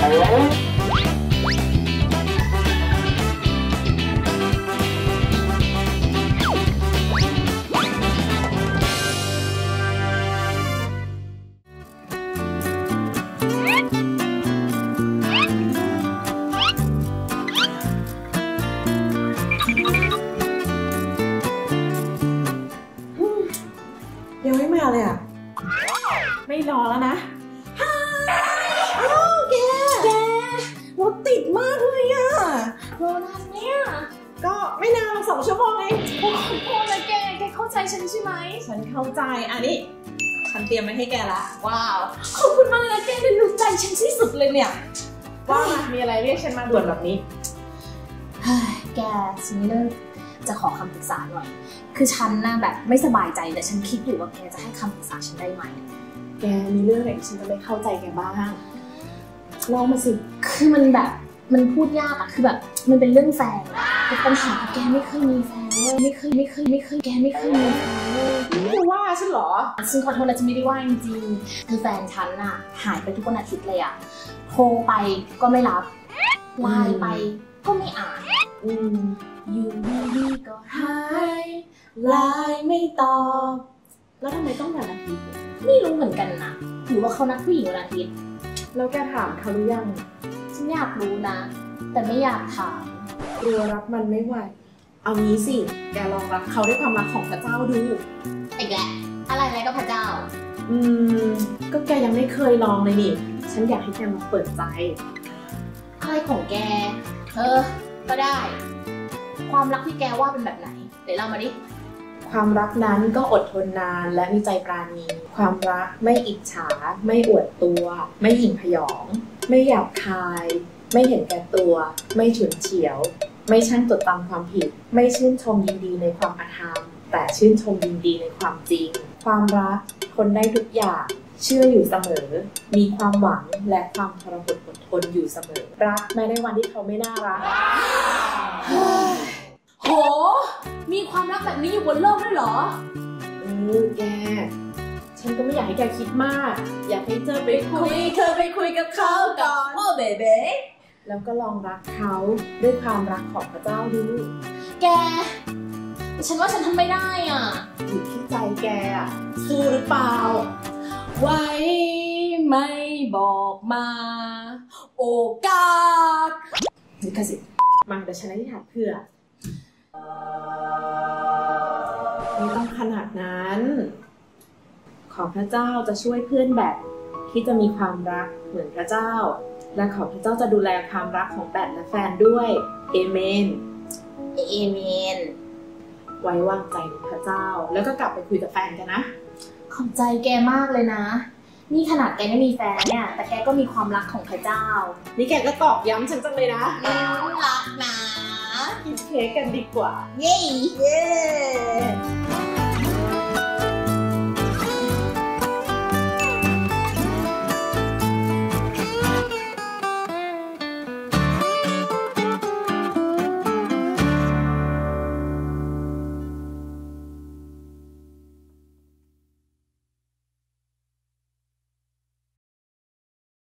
ยังไม่มาเลยอ่ะไม่รอแล้วนะอ้าวแกรถติดมากเลยอ่ะรอนานเนี่ยก็ไม่นานหรอก2 ชั่วโมงเองขอโทษนะแกเข้าใจฉันใช่ไหมฉันเข้าใจอันนี้ฉันเตรียมไว้ให้แกละว้าวขอบคุณมากเลยนะแกเป็นรู้ใจฉันที่สุดเลยเนี่ยว่ามีอะไรเรียกฉันมาด่วนแบบนี้แกฉันเลิกจะขอคำปรึกษาหน่อยคือฉันน่ะแบบไม่สบายใจแต่ฉันคิดอยู่ว่าแกจะให้คำปรึกษาฉันได้ไหมแกมีเรื่องอะไรที่ฉันจะไม่เข้าใจแกบ้างลองมาสิคือมันแบบมันพูดยากอะคือแบบมันเป็นเรื่องแฟนแต่ปัญหาแกไม่เคยมีแฟนเลยไม่เคยแกไม่เคยมีแฟนเลยไม่ว่าฉันเหรอฉันขอโทษนะจะไม่ได้ว่าจริงๆคือแฟนฉันน่ะหายไปทุกวันอาทิตย์เลยอะโทรไปก็ไม่รับไลน์ไปก็ไม่อ่านอยู่ดีๆก็หายไลน์ไม่ตอบแล้วทำไมต้องวันอาทิตย์ไม่รู้เหมือนกันนะหรือว่าเขานัดผู้หญิงวันอาทิตย์แล้วแกถามเขาหรือยังฉันอยากรู้นะแต่ไม่อยากถามกลัวรับมันไม่ไหวเอางี้สิแกลองรักเขาด้วยความรักของพระเจ้าดูอีกแล้วอะไรก็พระเจ้าก็แกยังไม่เคยลองเลยนี่ฉันอยากให้แกมาเปิดใจอะไรของแกก็ได้ความรักที่แกว่าเป็นแบบไหนเดี๋ยวเล่ามาดิความรักนั้นก็อดทนนานและมีใจปราณีความรักไม่อิจฉาไม่อวดตัวไม่หยิ่งพยองไม่หยาบคายไม่เห็นแก่ตัวไม่ฉุนเฉียวไม่ช่างจดจำความผิดไม่ชื่นชมยินดีในความอธรรมแต่ชื่นชมยินดีในความจริงความรักคนได้ทุกอย่างเชื่ออยู่เสมอมีความหวังและความทรหดอดทนอยู่เสมอรักแม้ในวันที่เขาไม่น่ารักโหมีความรักแบบนี้อยู่บนโลกด้วยเหรอแกฉันก็ไม่อยากให้แกคิดมากอยากให้เธอไปคุยกับเขาก่อนโอ้เบเบ้แล้วก็ลองรักเขาด้วยความรักของพระเจ้าดูแกฉันว่าฉันทำไม่ได้อ่ะอยู่ที่ใจแกอ่ะสู้หรือเปล่าไว้ไม่บอกมาโอกาสนี่ก็สิมาเดี๋ยวฉันอธิษฐานเพื่อไม่ต้องขนาดนั้นขอพระเจ้าจะช่วยเพื่อนแบบที่จะมีความรักเหมือนพระเจ้าและขอพระเจ้าจะดูแลความรักของแบทและแฟนด้วยเอเมนไว้วางใจในพระเจ้าแล้วก็กลับไปคุยกับแฟนกันนะขอบใจแกมากเลยนะนี่ขนาดแกไม่มีแฟนเนี่ยแต่แกก็มีความรักของพระเจ้านี่แกก็ตอกย้ำฉันจังเลยนะรักนะกินเค้กกันดีกว่าเย้